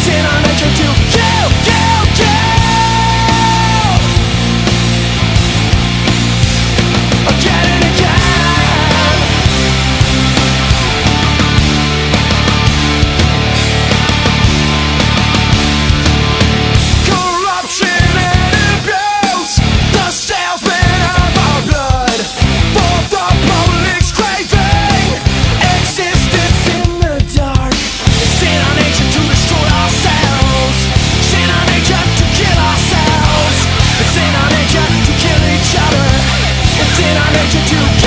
It's in our nature to kill, kill, kill. Again and again. Corruption and abuse, the salesman of our blood, for the public's craving existence in the dark. It's in our nature to destroy ourselves. It's in our nature to kill ourselves. It's in our nature to kill each other. It's in our nature to